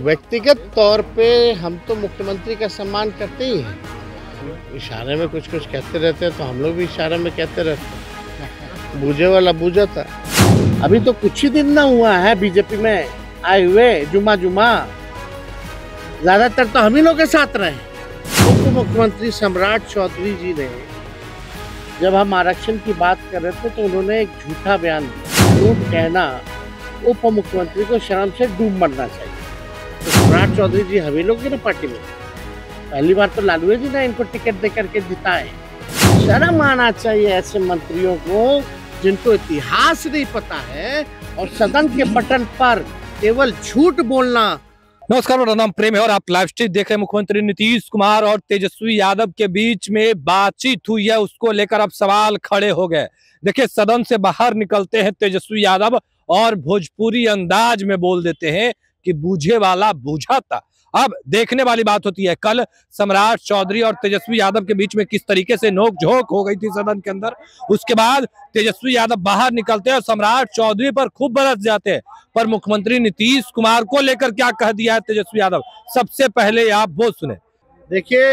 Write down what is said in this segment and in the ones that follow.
व्यक्तिगत तौर पे हम तो मुख्यमंत्री का सम्मान करते ही हैं। इशारे में कुछ कुछ कहते रहते हैं तो हम लोग भी इशारे में कहते रहते हैं। बूझे वाला बूझा था। अभी तो कुछ ही दिन ना हुआ है बीजेपी में आए हुए, जुमा ज्यादातर तो हम ही लोग के साथ रहे। उप मुख्यमंत्री सम्राट चौधरी जी ने जब हम आरक्षण की बात कर रहे थे तो उन्होंने एक झूठा बयान दिया। झूठ कहना उप मुख्यमंत्री को शर्म से डूब मरना चाहिए। तो सम्राट चौधरी जी हम ही लोग की ना पार्टी में पहली बार तो लालू जी ने इनको टिकट दे करके जिताए। शर्म आना चाहिए ऐसे मंत्रियों को जिनको इतिहास नहीं पता है और सदन के बटन पर केवल झूठ बोलना। नमस्कार, मेरा नाम प्रेम है और आप लाइव स्ट्रीम देख रहे हैं। मुख्यमंत्री नीतीश कुमार और तेजस्वी यादव के बीच में बातचीत हुई है, उसको लेकर अब सवाल खड़े हो गए। देखिए, सदन से बाहर निकलते हैं तेजस्वी यादव और भोजपुरी अंदाज में बोल देते हैं कि बूझे वाला बूझा था। अब देखने वाली बात होती है कल सम्राट चौधरी और तेजस्वी यादव के बीच में किस तरीके से नोकझोंक हो गई थी सदन के अंदर। उसके बाद तेजस्वी यादव बाहर निकलते हैं और सम्राट चौधरी पर खूब बरस जाते हैं। पर मुख्यमंत्री नीतीश कुमार को लेकर क्या कह दिया है तेजस्वी यादव, सबसे पहले आप वो सुने। देखिए,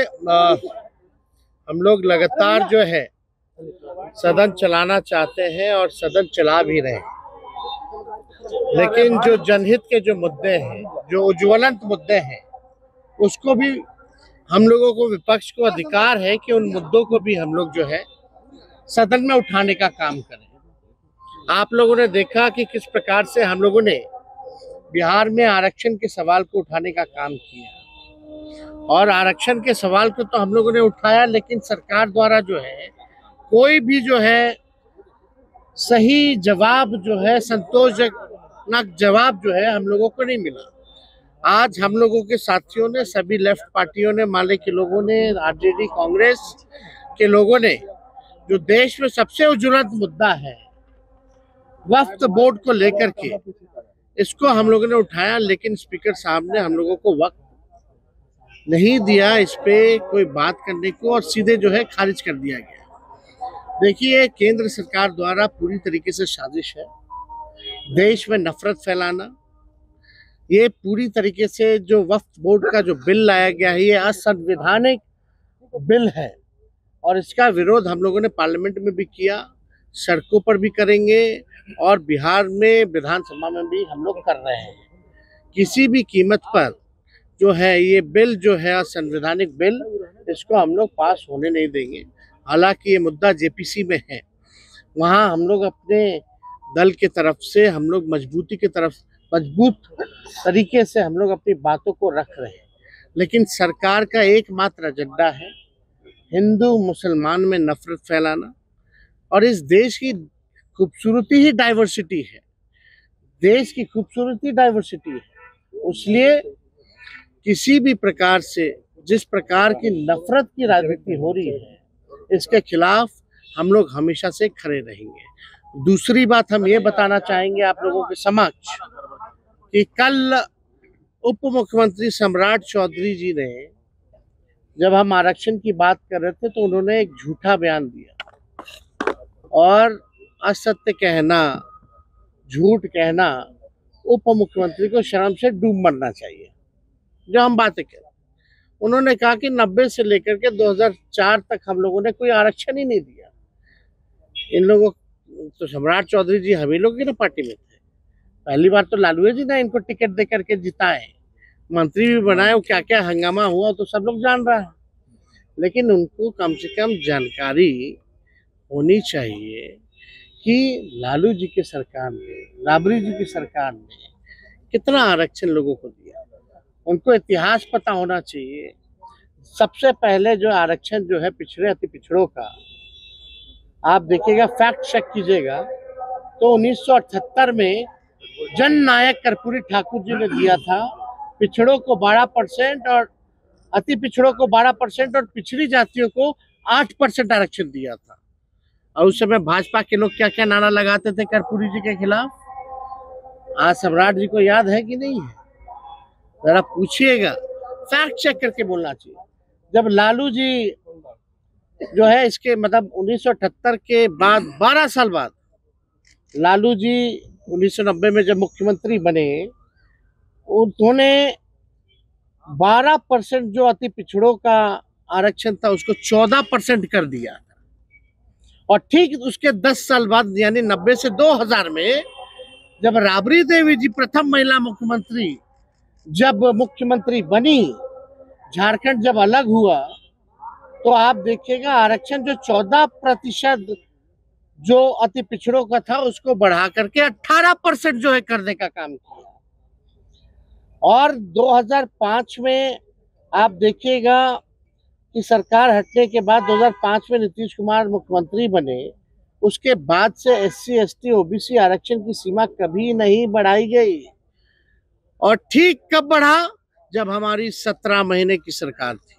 हम लोग लगातार जो है सदन चलाना चाहते हैं और सदन चला भी रहे हैं, लेकिन जो जनहित के जो मुद्दे हैं, जो उज्ज्वलंत मुद्दे हैं, उसको भी हम लोगों को, विपक्ष को अधिकार है कि उन मुद्दों को भी हम लोग जो है सदन में उठाने का काम करें। आप लोगों ने देखा कि किस प्रकार से हम लोगों ने बिहार में आरक्षण के सवाल को उठाने का काम किया और आरक्षण के सवाल को तो हम लोगों ने उठाया, लेकिन सरकार द्वारा जो है कोई भी जो है सही जवाब जो है, संतोषजनक जवाब जो है हम लोगों को नहीं मिला। आज हम लोगों के साथियों ने, सभी लेफ्ट पार्टियों ने, माले के लोगों ने, आरजेडी कांग्रेस के लोगों ने, जो देश में सबसे उज्ज्वलंत मुद्दा है वक्फ बोर्ड को लेकर के, इसको हम लोगों ने उठाया, लेकिन स्पीकर साहब ने हम लोगों को वक्त नहीं दिया इस पे कोई बात करने को और सीधे जो है खारिज कर दिया गया। देखिए, केंद्र सरकार द्वारा पूरी तरीके से साजिश है देश में नफरत फैलाना। ये पूरी तरीके से जो वक्फ बोर्ड का जो बिल लाया गया है, ये असंवैधानिक बिल है और इसका विरोध हम लोगों ने पार्लियामेंट में भी किया, सड़कों पर भी करेंगे और बिहार में विधानसभा में भी हम लोग कर रहे हैं। किसी भी कीमत पर जो है ये बिल जो है असंवैधानिक बिल, इसको हम लोग पास होने नहीं देंगे। हालांकि ये मुद्दा जेपीसी में है, वहाँ हम लोग अपने दल के तरफ से हम लोग मजबूत तरीके से हम लोग अपनी बातों को रख रहे हैं, लेकिन सरकार का एकमात्र एजेंडा है हिंदू मुसलमान में नफरत फैलाना। और इस देश की खूबसूरती ही डाइवर्सिटी है, देश की खूबसूरती डाइवर्सिटी है, इसलिए किसी भी प्रकार से जिस प्रकार की नफरत की राजनीति हो रही है, इसके खिलाफ हम लोग हमेशा से खड़े रहेंगे। दूसरी बात हम ये बताना चाहेंगे आप लोगों के समक्ष कि कल उप मुख्यमंत्री सम्राट चौधरी जी ने जब हम आरक्षण की बात कर रहे थे तो उन्होंने एक झूठा बयान दिया और असत्य कहना, झूठ कहना उप मुख्यमंत्री को शर्म से डूब मरना चाहिए। जो हम बातें करें, उन्होंने कहा कि 90 से लेकर के 2004 तक हम लोगों ने कोई आरक्षण ही नहीं दिया। इन लोगों तो सम्राट चौधरी जी हम ही लोग की ना पार्टी में थे, पहली बार तो लालू जी ने इनको टिकट दे करके जिताए, मंत्री भी बनाए। क्या क्या हंगामा हुआ तो सब लोग जान रहा है, लेकिन उनको कम से कम जानकारी होनी चाहिए कि लालू जी की सरकार ने, राबड़ी जी की सरकार ने कितना आरक्षण लोगों को दिया। उनको इतिहास पता होना चाहिए। सबसे पहले जो आरक्षण जो है पिछड़े अति पिछड़ों का, आप देखिएगा, फैक्ट चेक कीजिएगा, तो 1978 में जन नायक कर्पूरी ठाकुर जी ने दिया था। पिछड़ों को 12% और अति पिछड़ों को 12% और पिछड़ी जातियों को 8% आरक्षण दिया था। और उस समय भाजपा के लोग क्या क्या नारा लगाते थे कर्पूरी जी के खिलाफ, आज सम्राट जी को याद है कि नहीं है? जरा पूछिएगा, फैक्ट चेक करके बोलना चाहिए। जब लालू जी जो है इसके मतलब 1978 के बाद 12 साल बाद लालू जी 1990 में जब मुख्यमंत्री बने, उन्होंने 12% जो अति पिछड़ों का आरक्षण था उसको 14% कर दिया। और ठीक उसके 10 साल बाद यानी 90 से 2000 में जब राबड़ी देवी जी प्रथम महिला मुख्यमंत्री जब मुख्यमंत्री बनी, झारखंड जब अलग हुआ, तो आप देखिएगा आरक्षण जो 14% जो अति पिछड़ों का था उसको बढ़ा करके 18% जो है करने का काम किया। और 2005 में आप देखिएगा कि सरकार हटने के बाद 2005 में नीतीश कुमार मुख्यमंत्री बने, उसके बाद से SC ST OBC आरक्षण की सीमा कभी नहीं बढ़ाई गई। और ठीक कब बढ़ा? जब हमारी 17 महीने की सरकार थी।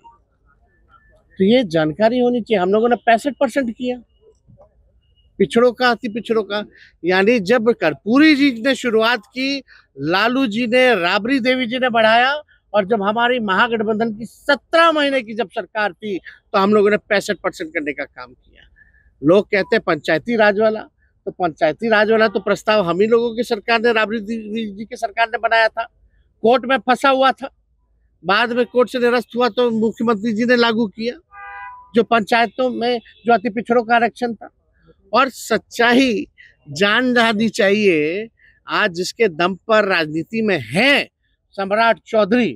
तो ये जानकारी होनी चाहिए। हम लोगों ने 65% किया पिछड़ों का, अति पिछड़ों का। यानी जब कर्पूरी जी ने शुरुआत की, लालू जी ने, राबड़ी देवी जी ने बढ़ाया, और जब हमारी महागठबंधन की 17 महीने की जब सरकार थी तो हम लोगों ने 65% करने का काम किया। लोग कहते हैं पंचायती राज वाला, तो पंचायती राज वाला तो प्रस्ताव हम ही लोगों की सरकार ने, राबड़ी देवी जी की सरकार ने बनाया था, कोर्ट में फंसा हुआ था, बाद में कोर्ट से निरस्त हुआ तो मुख्यमंत्री जी ने लागू किया, जो पंचायतों में जो अति पिछड़ों का आरक्षण था। और सच्चाई जान जानी चाहिए, आज जिसके दम पर राजनीति में है सम्राट चौधरी,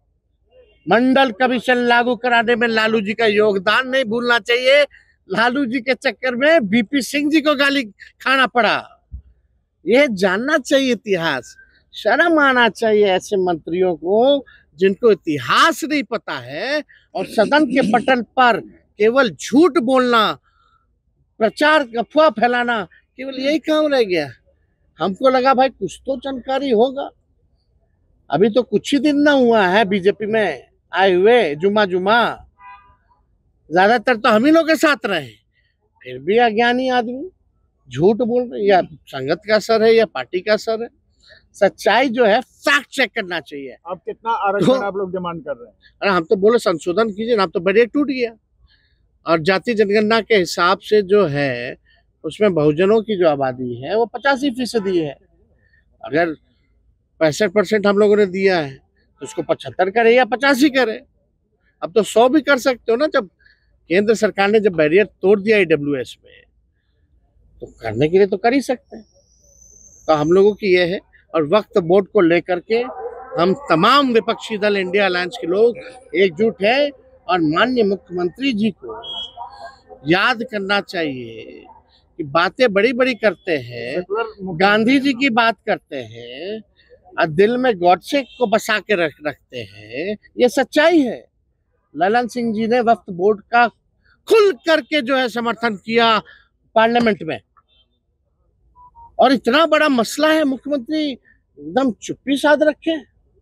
मंडल कमीशन लागू कराने में लालू जी का योगदान नहीं भूलना चाहिए। लालू जी के चक्कर में VP सिंह जी को गाली खाना पड़ा। यह जानना चाहिए इतिहास। शर्म आना चाहिए ऐसे मंत्रियों को जिनको इतिहास नहीं पता है और सदन के पटल पर केवल झूठ बोलना, प्रचार, अफवाह फैलाना, केवल यही काम रह गया। हमको लगा भाई कुछ तो जानकारी होगा। अभी तो कुछ ही दिन ना हुआ है बीजेपी में आए हुए, जुमा ज्यादातर तो हम ही लोग के साथ रहे, फिर भी अज्ञानी आदमी झूठ बोल रहे। या संगत का असर है या पार्टी का असर है। सच्चाई जो है फैक्ट चेक करना चाहिए। अब कितना आरक्षण आप लोग डिमांड कर रहे हैं? अरे हम तो बोले संशोधन कीजिए ना, अब तो बैरियर टूट गया। और जाति जनगणना के हिसाब से जो है उसमें बहुजनों की जो आबादी है वो 85% है। अगर 65% हम लोगों ने दिया है तो उसको 75 करे या 85 करे। अब तो 100 भी कर सकते हो ना। जब केंद्र सरकार ने जब बैरियर तोड़ दिया AWS में, तो करने के लिए तो कर ही सकते हैं। तो हम लोगों की ये है। और वक्त बोर्ड को लेकर के हम तमाम विपक्षी दल, इंडिया अलायंस के लोग एकजुट है। और माननीय मुख्यमंत्री जी को याद करना चाहिए कि बातें बड़ी बड़ी करते हैं, गांधी जी की बात करते हैं और दिल में गॉडसे को बसा के रखते हैं। ये सच्चाई है। ललन सिंह जी ने वक्फ बोर्ड का खुल करके जो है समर्थन किया पार्लियामेंट में। और इतना बड़ा मसला है, मुख्यमंत्री एकदम चुप्पी साध रखे।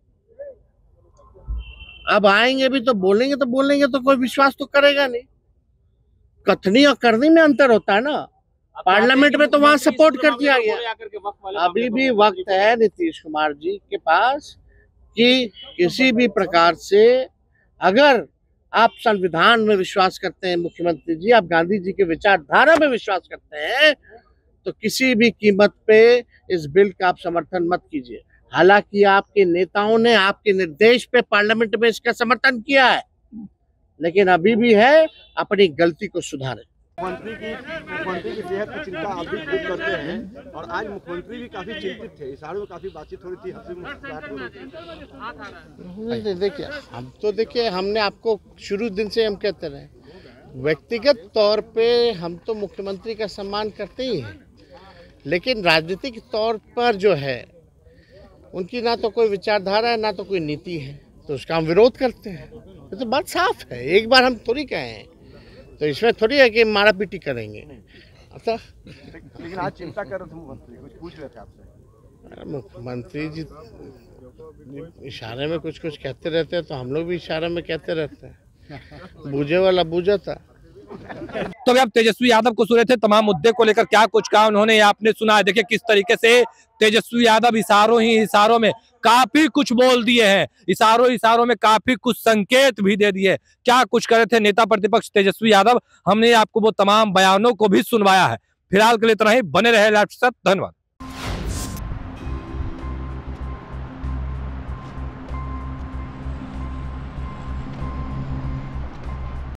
अब आएंगे भी तो बोलेंगे तो कोई विश्वास तो करेगा नहीं। कथनी और करनी में अंतर होता है ना। पार्लियामेंट में तो वहां सपोर्ट कर दिया गया। अभी भी वक्त है नीतीश कुमार जी के पास कि किसी भी प्रकार से, अगर आप संविधान में विश्वास करते हैं मुख्यमंत्री जी, आप गांधी जी के विचारधारा में विश्वास करते हैं, तो किसी भी कीमत पे इस बिल का आप समर्थन मत कीजिए। हालांकि आपके नेताओं ने आपके निर्देश पे पार्लियामेंट में इसका समर्थन किया है, लेकिन अभी भी है, अपनी गलती को सुधारें। मुख्यमंत्री की सेहत की चिंता आप भी खूब करते हैं और आज मुख्यमंत्री भी काफी चिंतित थे। इशारों में काफी बातचीत हो रही थी, हंसी मुस्कुराहट हो रही थी। देखिए हमने आपको शुरू दिन से हम कहते रहे, व्यक्तिगत तौर पे हम तो मुख्यमंत्री का सम्मान करते ही हैं, लेकिन राजनीतिक तौर पर जो है उनकी ना तो कोई विचारधारा है ना तो कोई नीति है, तो उसका हम विरोध करते हैं। ये तो बात साफ है। एक बार हम थोड़ी कहे हैं, तो इसमें थोड़ी है कि मारा पीटी करेंगे। अच्छा, लेकिन आज चिंता कर रहे थे मुख्यमंत्री, कुछ पूछ रहे थे आपसे? मुख्यमंत्री जी इशारे में कुछ कहते रहते हैं, तो हम लोग भी इशारे में कहते रहते हैं। बूझे वाला बूझा था। तो अभी आप तेजस्वी यादव को सुन रहे थे, तमाम मुद्दे को लेकर क्या कुछ कहा उन्होंने, आपने सुना है। देखिए किस तरीके से तेजस्वी यादव इशारों में काफी कुछ बोल दिए हैं, इशारों में काफी कुछ संकेत भी दे दिए। क्या कुछ करे थे नेता प्रतिपक्ष तेजस्वी यादव, हमने आपको वो तमाम बयानों को भी सुनवाया है। फिलहाल के लिए इतना ही। बने रहे लाइव के साथ। धन्यवाद।